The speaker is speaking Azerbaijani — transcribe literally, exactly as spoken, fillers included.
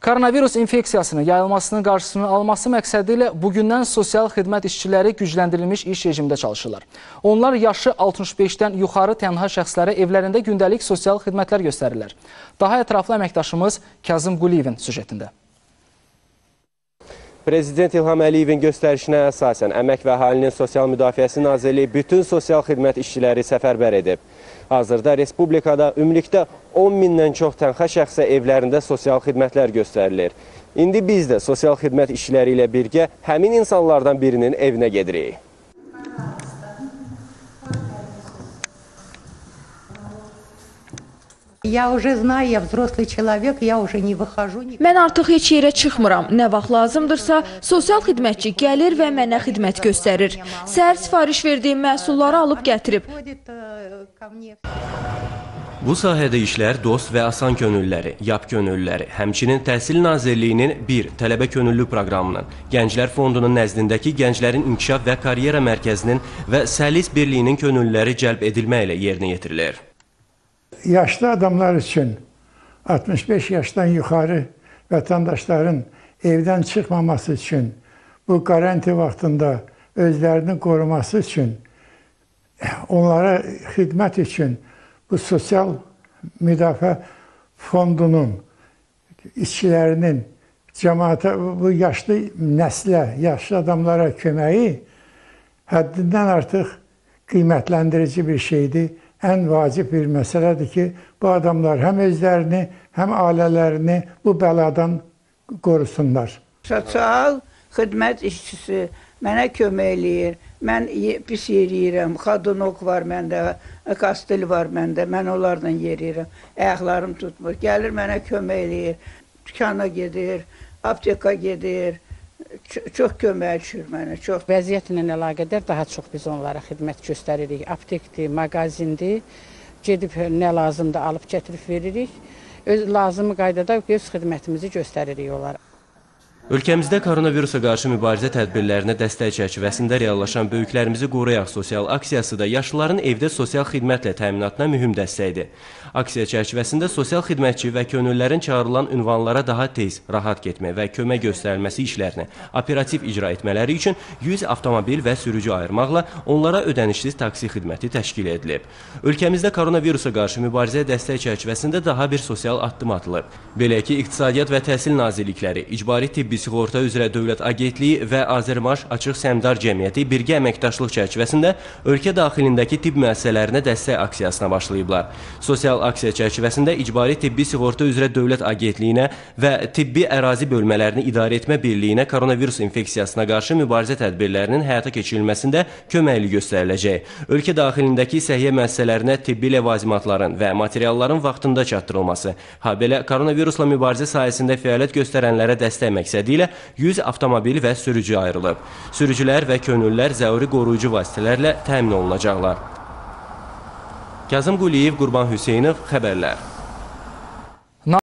Koronavirus infeksiyasının yayılmasının qarşısının alması məqsədi ilə bugündən sosial xidmət işçiləri gücləndirilmiş iş rejimində çalışırlar. Onlar yaşı altmış beşdən yuxarı tənha şəxslərə evlərində gündəlik sosial xidmətlər göstərirlər. Daha ətraflı əməkdaşımız Kazım Quliyevin süjetində. Prezident İlham Əliyevin göstərişinə əsasən Əmək və Əhalinin Sosial Müdafiəsi Nazirliyi bütün sosial xidmət işçiləri səfərbər edib. Hazırda Respublikada ümumilikdə on mindən çox tənha şəxsə evlərində sosial xidmətlər göstərilir. İndi biz də sosial xidmət işçiləri ilə birgə həmin insanlardan birinin evinə gedirik. Я уже знаю, я взрослый человек, я уже не выхожу. Mən artıq heç yerə çıxmıram. Nə vaxt lazımdırsa, sosial xidmətçi gəlir və mənə xidmət göstərir. Səhər sifariş verdiyim məhsulları alıb gətirib. Bu sahədə işlər dost və asan könülləri, yap könüllüləri, həmçinin Təhsil Nazirliyinin bir tələbə könüllü proqramının, Gənclər Fondunun nəzdindəki Gənclərin İnkişaf və Karyera Mərkəzinin və Səlis Birliyinin könüllüləri cəlb edilməklə yerinə yetirilir. Yaşlı adamlar üçün altmış beş yaşdan yuxarı vətəndaşların evdən çıxmaması üçün, bu karantin vaxtında özlərini qoruması üçün, onlara xidmət üçün bu sosial müdafiə fondunun işçilərinin cəmaata, bu yaşlı nəslə, yaşlı adamlara köməyi həddindən artıq qiymətləndirici bir şeydir. Ən vacib bir məsələdir ki, bu adamlar həm özlərini, həm ailələrini bu bəladan qorusunlar. Sosial xidmət işçisi mənə kömək eləyir. Mən pis yeriyirəm, xadonok var məndə, kastel var məndə, mən onlardan yeriyirəm. Ayaqlarım tutmur, gəlir mənə kömək eləyir. Dükana gedir, apteka gedir. Çox kömək düşür mənə, çox. Vəziyyətlə əlaqədar daha çox biz onlara xidmət göstəririk. Aptekdir, mağazindir, gedib nə lazımdır alıb gətirib veririk. Öz lazımı qaydada öz xidmətimizi göstəririk onlara. Ölkəmizdə koronavirusa qarşı mübarizə tədbirlərinə dəstək çərçivəsində reallaşan Böyüklərimizi Qoruyaq sosial aksiyası da yaşlıların evdə sosial xidmətlə təminatına mühüm dəstəkdir. Aksiya çərçivəsində sosial xidmətçi və könüllülərin çağırılan ünvanlara daha tez, rahat getmək və kömək göstərilməsi işlərini operativ icra etmələri üçün yüz avtomobil və sürücü ayırmaqla onlara ödənişsiz taksi xidməti təşkil edilib. Ölkəmizdə koronavirusa qarşı mübarizə dəstək çərçivəsində daha bir sosial addım atılıb. Belə ki, İqtisadiyyat və Təhsil Nazirlikləri, İcbari Tibbi Sığorta üzrə Dövlət Agentliyi və Azərmaş Açıq Səhmdar Cəmiyyəti birgə əməkdaşlıq çərçivəsində ölkə daxilindəki tibb müəssisələrinə dəstək aksiyasına başlayıblar. Sosial aksiya çərçivəsində İcbari Tibbi Sığorta üzrə Dövlət Agentliyinə və Tibbi Ərazi Bölmələrini İdarə Etmə Birliyinə koronavirus infeksiyasına qarşı mübarizə tədbirlərinin həyata keçirilməsində köməkli göstəriləcək. Ölkə daxilindəki səhiyyə müəssisələrinə tibbi ləvazimatların və materialların vaxtında çatdırılması, habelə koronavirusla mübarizə sahəsində fəaliyyət göstərənlərə dəstək məqsədi ilə yüz avtomobil və sürücü ayrılıb. Sürücülər və könüllülər zəruri qoruyucu vasitələrlə təmin olunacaqlar. Kazım Quliyev, Qurban Hüseynov, xəbərlər.